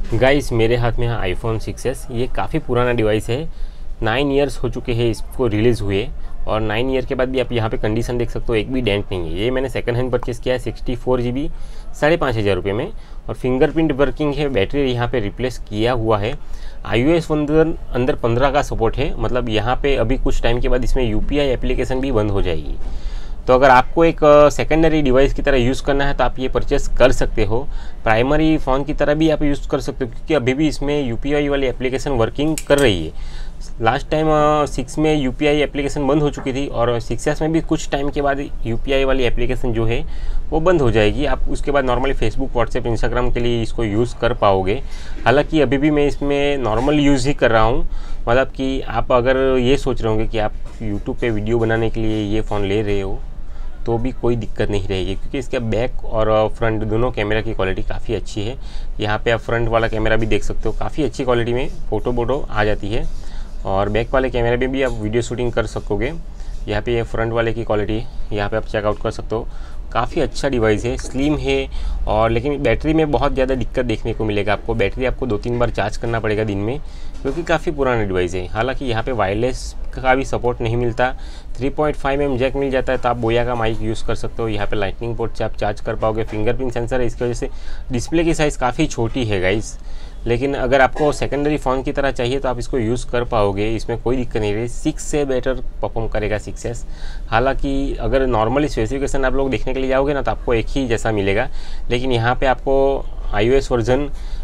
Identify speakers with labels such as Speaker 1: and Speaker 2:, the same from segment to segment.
Speaker 1: Guys मेरे हाथ में है आईफोन 6s। ये काफ़ी पुराना डिवाइस है। 9 ईयर्स हो चुके हैं इसको रिलीज़ हुए, और 9 ईयर के बाद भी आप यहाँ पे कंडीशन देख सकते हो, एक भी डेंट नहीं है। ये मैंने सेकंड हैंड परचेस किया है 64 GB 5,500 रुपये में, और फिंगरप्रिंट वर्किंग है। बैटरी यहाँ पे रिप्लेस किया हुआ है। iOS अंदर 15 का सपोर्ट है, मतलब यहाँ पे अभी कुछ टाइम के बाद इसमें UPI एप्लीकेशन भी बंद हो जाएगी। तो अगर आपको एक सेकेंडरी डिवाइस की तरह यूज़ करना है तो आप ये परचेस कर सकते हो। प्राइमरी फ़ोन की तरह भी आप यूज़ कर सकते हो, क्योंकि अभी भी इसमें UPI वाली एप्लीकेशन वर्किंग कर रही है। लास्ट टाइम 6 में UPI एप्लीकेशन बंद हो चुकी थी, और 6s में भी कुछ टाइम के बाद UPI वाली एप्लीकेशन जो है वो बंद हो जाएगी। आप उसके बाद नॉर्मली फेसबुक, व्हाट्सएप, इंस्टाग्राम के लिए इसको यूज़ कर पाओगे। हालांकि अभी भी मैं इसमें नॉर्मल यूज़ ही कर रहा हूँ। मतलब कि आप अगर ये सोच रहे होंगे कि आप यूट्यूब पे वीडियो बनाने के लिए ये फ़ोन ले रहे हो तो भी कोई दिक्कत नहीं रहेगी, क्योंकि इसका बैक और फ्रंट दोनों कैमरा की क्वालिटी काफ़ी अच्छी है। यहाँ पे आप फ्रंट वाला कैमरा भी देख सकते हो, काफ़ी अच्छी क्वालिटी में फ़ोटो आ जाती है, और बैक वाले कैमरे में भी आप वीडियो शूटिंग कर सकोगे। यहाँ पे ये फ्रंट वाले की क्वालिटी यहाँ पे आप चेकआउट कर सकते हो। काफ़ी अच्छा डिवाइस है, स्लिम है, और लेकिन बैटरी में बहुत ज़्यादा दिक्कत देखने को मिलेगा आपको। बैटरी आपको 2-3 बार चार्ज करना पड़ेगा दिन में, क्योंकि काफ़ी पुराना डिवाइस है। हालांकि यहाँ पे वायरलेस का भी सपोर्ट नहीं मिलता। 3.5mm जैक मिल जाता है, तो आप बोया का माइक यूज़ कर सकते हो। यहाँ पे लाइटनिंग पोर्ट से आप चार्ज कर पाओगे। फिंगरप्रिंट सेंसर है, इसकी वजह से डिस्प्ले की साइज़ काफ़ी छोटी है गाइस। लेकिन अगर आपको सेकेंडरी फ़ोन की तरह चाहिए तो आप इसको यूज़ कर पाओगे, इसमें कोई दिक्कत नहीं रही। 6 से बेटर परफॉर्म करेगा 6s। हालांकि अगर नॉर्मली स्पेसिफिकेशन आप लोग देखने के लिए जाओगे ना तो आपको एक ही जैसा मिलेगा, लेकिन यहाँ पे आपको iOS वर्जन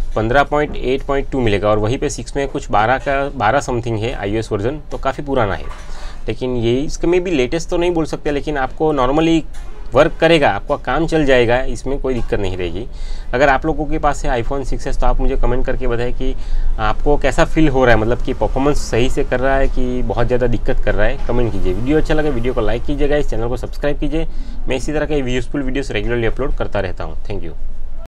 Speaker 1: 15.8.2 मिलेगा, और वहीं पे 6 में कुछ 12 समथिंग है iOS वर्जन, तो काफ़ी पुराना है। लेकिन ये इसमें भी लेटेस्ट तो नहीं बोल सकते, लेकिन आपको नॉर्मली वर्क करेगा, आपका काम चल जाएगा, इसमें कोई दिक्कत नहीं रहेगी। अगर आप लोगों के पास है आईफोन 6s तो आप मुझे कमेंट करके बताएं कि आपको कैसा फील हो रहा है, मतलब कि परफॉर्मेंस सही से कर रहा है कि बहुत ज़्यादा दिक्कत कर रहा है। कमेंट कीजिए। वीडियो अच्छा लगे वीडियो को लाइक कीजिएगा, इस चैनल को सब्सक्राइब कीजिए। मैं इसी तरह के यूज़फुल वीडियोस रेगुलरली अपलोड करता रहता हूँ। Thank you.